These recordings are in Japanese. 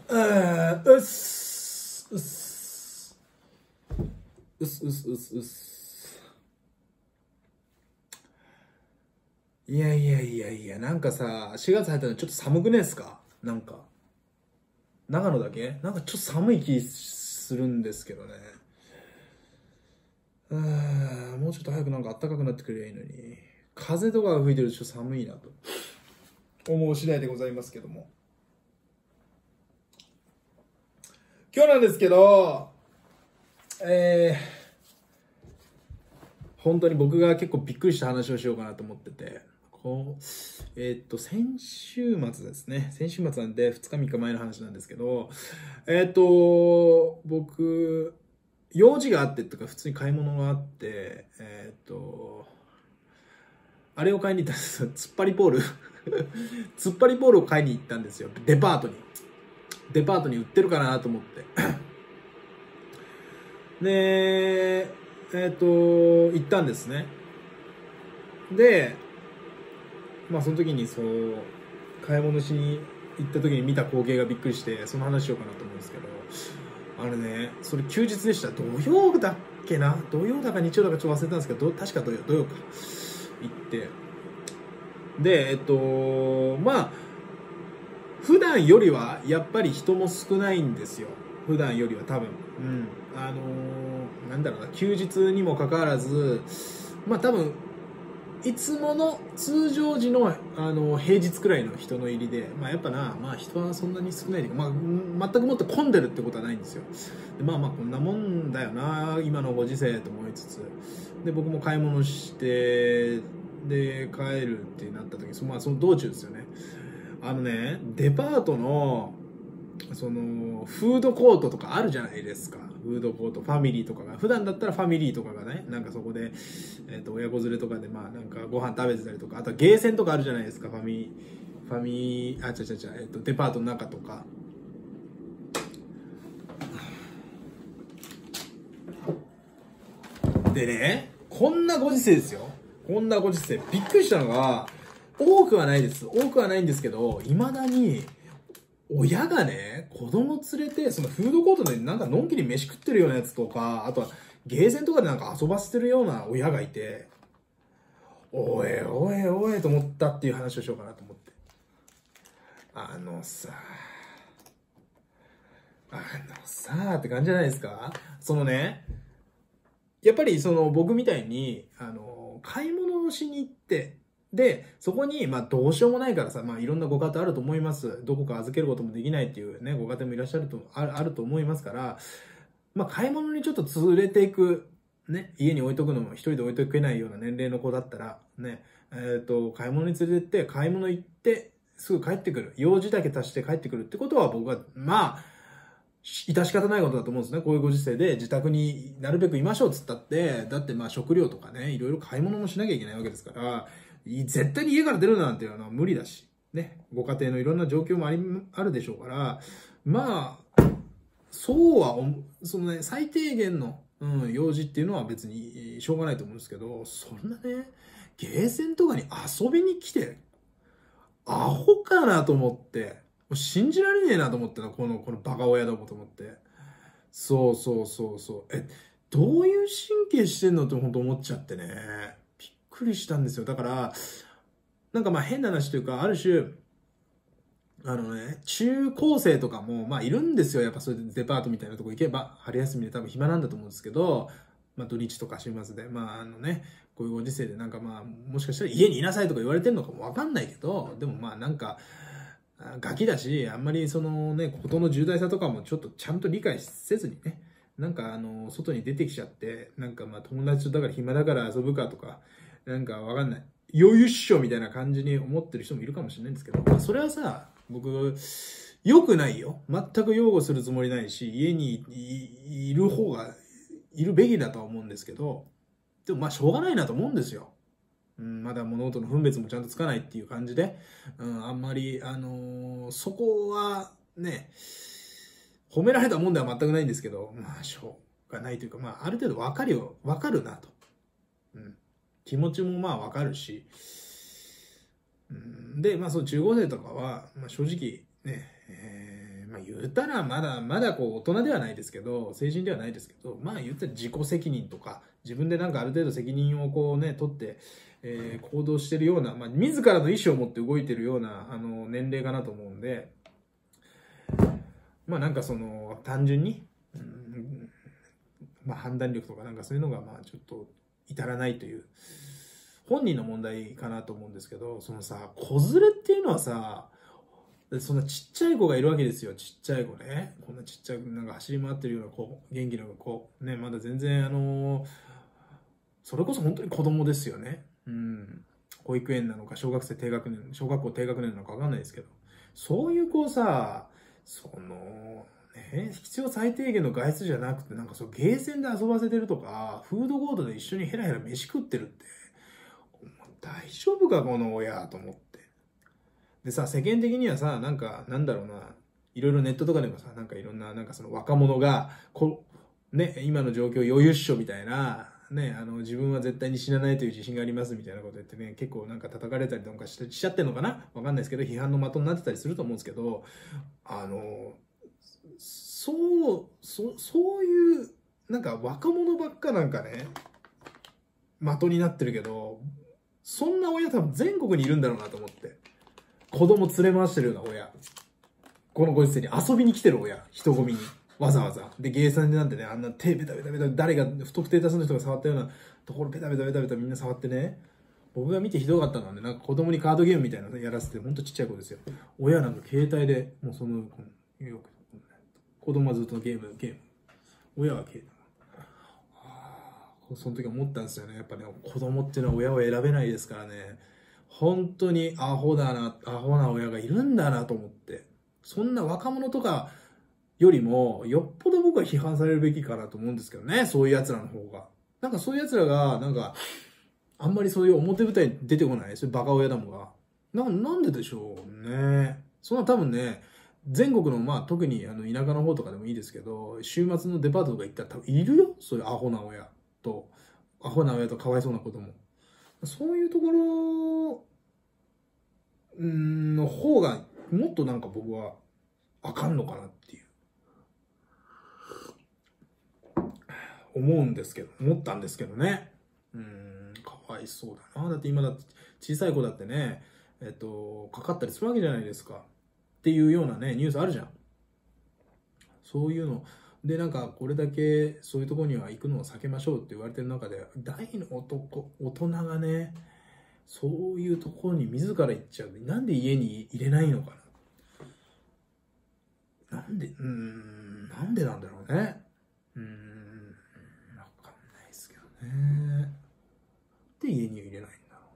うっす。うっす。うっす、うっす、うっす、うっす。いやいやいやいや、なんかさ、4月入ったのちょっと寒くねえっすか？なんか。長野だけなんかちょっと寒い気するんですけどね。もうちょっと早くなんか暖かくなってくればいいのに。風とかが吹いてるとちょっと寒いなと思う次第でございますけども。今日なんですけど、本当に僕が結構びっくりした話をしようかなと思ってて、先週末ですね。先週末なんで2日3日前の話なんですけど、僕、用事があってとか普通に買い物があって、あれを買いに行ったんですよ。突っ張りポール。突っ張りポールを買いに行ったんですよ。デパートに。デパートに売ってるかなと思って。で、行ったんですね。で、まあその時に買い物しに行った時に見た光景がびっくりして、その話しようかなと思うんですけど、あれね、それ休日でした。土曜だっけな、土曜だか日曜だかちょっと忘れたんですけど、確か土曜か。行って。で、まあ、普段よりはやっぱり人も少ないんですよ。普段よりは多分。うん。なんだろうな、休日にもかかわらず、まあ多分、いつもの通常時の、平日くらいの人の入りで、まあやっぱな、まあ人はそんなに少ないで、まあ全くもって混んでるってことはないんですよ。でまあまあこんなもんだよな、今のご時世と思いつつ。で、僕も買い物して、で、帰るってなった時、まあその道中ですよね。デパートの、フードコートとかあるじゃないですか。フードコート、ファミリーとかが。普段だったらファミリーとかがね、なんかそこで、親子連れとかで、まあなんかご飯食べてたりとか、あとはゲーセンとかあるじゃないですか。デパートの中とか。でね、こんなご時世ですよ。こんなご時世。びっくりしたのが、多くはないです。多くはないんですけど、未だに、親がね、子供連れて、そのフードコートでなんかのんきに飯食ってるようなやつとか、あとはゲーセンとかでなんか遊ばせてるような親がいて、おいおいおいと思ったっていう話をしようかなと思って。あのさ、って感じじゃないですか？そのね、やっぱり僕みたいに、買い物をしに行って、で、そこに、まあどうしようもないからさ、まあいろんなご家庭あると思います。どこか預けることもできないっていうね、ご家庭もいらっしゃるあると思いますから、まあ買い物にちょっと連れていく、ね、家に置いとくのも一人で置いとけないような年齢の子だったら、ね、買い物に連れてって、買い物行って、すぐ帰ってくる。用事だけ足して帰ってくるってことは僕は、まあ、致し方ないことだと思うんですね。こういうご時世で自宅になるべくいましょうっつったって、だってまあ食料とかね、いろいろ買い物もしなきゃいけないわけですから、絶対に家から出るなんていうのは無理だし、ね、ご家庭のいろんな状況もあるでしょうから、まあ、そうは、最低限の、用事っていうのは別にしょうがないと思うんですけど、そんなね、ゲーセンとかに遊びに来て、アホかなと思って、もう信じられねえなと思ってな、このバカ親どもと思って。そうそうそうそう。どういう神経してんのって本当思っちゃってね。びっくりしたんですよ。だから、なんかまあ変な話というか、ある種、中高生とかも、まあいるんですよ。やっぱそういうデパートみたいなとこ行けば、春休みで多分暇なんだと思うんですけど、まあ土日とか週末で、まあこういうご時世でなんかまあ、もしかしたら家にいなさいとか言われてるのかもわかんないけど、でもまあなんか、ガキだし、あんまりことの重大さとかもちょっとちゃんと理解せずにね、なんか外に出てきちゃって、なんかまあ友達とだから暇だから遊ぶかとか、なんかわかんない。余裕っしょみたいな感じに思ってる人もいるかもしれないんですけど、まあそれはさ、僕、良くないよ。全く擁護するつもりないし、家にいる方が、いるべきだとは思うんですけど、でもまあしょうがないなと思うんですよ。うん、まだ物事の分別もちゃんとつかないっていう感じで、あんまり、そこはね、褒められたもんでは全くないんですけど、まあ、しょうがないというか、まあ、ある程度わかるなと。うん。気持ちもまあわかるし、うん、で、まあ、その中高生とかは、まあ、正直ね、 まあ言うたらまだまだこう大人ではないですけど、成人ではないですけど、まあ言ったら自己責任とか、自分でなんかある程度責任をこうね、取って、行動してるような、まあ自らの意思を持って動いてるような、年齢かなと思うんで、まあなんかその、単純に、まあ判断力とかなんかそういうのがまあちょっと至らないという、本人の問題かなと思うんですけど、そのさ、子連れっていうのはさ、そんなちっちゃい子がいるわけですよ。ちっちゃい子ね。こんなちっちゃい、なんか走り回ってるような子、元気な子。ね、まだ全然それこそ本当に子供ですよね。うん。保育園なのか、小学校低学年なのかわかんないですけど。そういう子さ、必要最低限の外出じゃなくて、なんかゲーセンで遊ばせてるとか、フードコートで一緒にヘラヘラ飯食ってるって、大丈夫か、この親、と思って。でさ、世間的にはさ、なんか、なんだろうな、いろいろネットとかでもさ、なんかいろんな、なんかその若者が、今の状況余裕っしょみたいな、ね、自分は絶対に死なないという自信がありますみたいなこと言ってね、結構なんか叩かれたりとかしちゃってんのかなわかんないですけど、批判の的になってたりすると思うんですけど、そういう、なんか若者ばっかなんかね、的になってるけど、そんな親多分全国にいるんだろうなと思って。子供連れ回してるような親。このご時世に遊びに来てる親。人混みに。わざわざ。で、ゲーセンでなんてね、あんな手ベタベタベタ、誰が、不特定多数の人が触ったようなところペタベタベタベタみんな触ってね。僕が見てひどかったのはね、なんか子供にカードゲームみたいなのやらせて、ほんとちっちゃい子ですよ。親なんか携帯で、もう子供はずっとゲーム。親は携帯。その時思ったんですよね。やっぱね、子供っていうのは親を選べないですからね。本当にアホな親がいるんだなと思って。そんな若者とかよりも、よっぽど僕は批判されるべきかなと思うんですけどね。そういう奴らの方が。なんかそういう奴らが、なんか、あんまりそういう表舞台に出てこない。そういうバカ親だもんが。なんででしょうね。そんな多分ね、全国の、まあ特に田舎の方とかでもいいですけど、週末のデパートとか行ったら多分いるよ。そういうアホな親とかわいそうな子供。そういうところの方がもっとなんか僕はあかんのかなっていう思ったんですけどね。かわいそうだな。だって今だって小さい子だってね、かかったりするわけじゃないですか。っていうようなね、ニュースあるじゃん。そういうの。で、なんか、これだけそういうところには行くのを避けましょうって言われてる中で、大の大人がね、そういうところに自ら行っちゃう。なんで家に入れないのかな。なんでなんだろうね。わかんないですけどね。で、家には入れないんだろ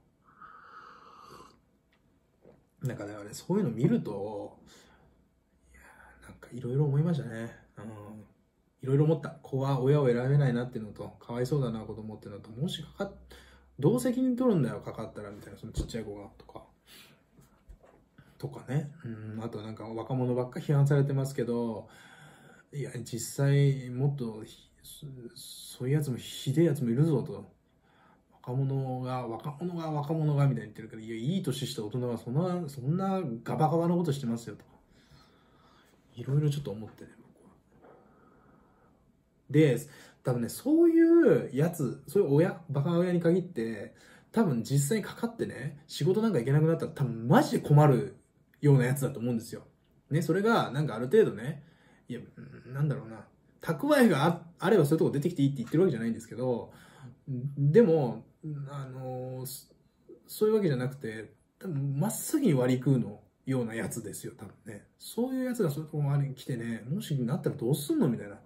うな。なんかだからね、そういうの見ると、なんかいろいろ思いましたね。いろいろ思った。子は親を選べないなっていうのと、かわいそうだな子供っていうのと、もしどう責任取るんだよ、かかったらみたいな、そのちっちゃい子が、とかね。あとなんか若者ばっか批判されてますけど、いや、実際もっと、そういうやつもひでえやつもいるぞと。若者がみたいに言ってるから、いや、いい年した大人はそんなガバガバなことしてますよとか。いろいろちょっと思ってね、僕は。で、多分ね、そういうやつ、そういうバカ親に限って、多分実際にかかってね、仕事なんか行けなくなったら多分マジで困るようなやつだと思うんですよ。ね、それがなんかある程度ね、いや、なんだろうな、蓄えがあればそういうとこ出てきていいって言ってるわけじゃないんですけど、でも、そういうわけじゃなくて、多分まっすぐに割り食うのようなやつですよ、多分ね。そういうやつがそういうとこまで来てね、もしなったらどうすんのみたいな。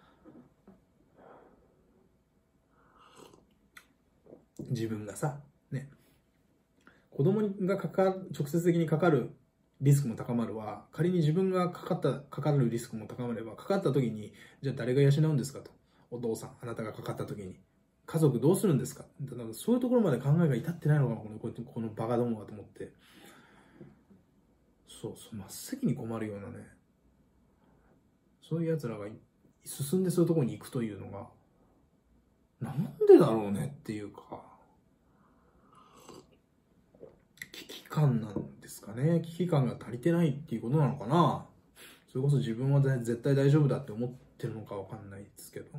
自分がさ、ね、子供が直接的にかかるリスクも高まるわ。仮に自分がかかるリスクも高まれば、かかった時に、じゃあ誰が養うんですかと。お父さん、あなたがかかった時に。家族どうするんですか。だからそういうところまで考えが至ってないのかな、このバカどもはと思って。真っ先に困るようなね。そういう奴らが進んでそういうところに行くというのが、なんでだろうねっていうか、危機感なんですかね。危機感が足りてないっていうことなのかな。 それこそ自分は絶対大丈夫だって思ってるのかわかんないですけど、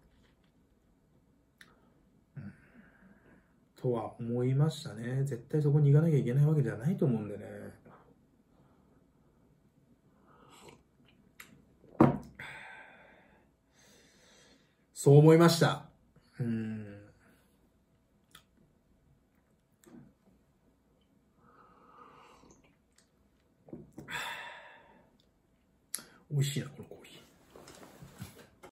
とは思いましたね。絶対そこに行かなきゃいけないわけじゃないと思うんでね。そう思いました。美味しいな、このコーヒー。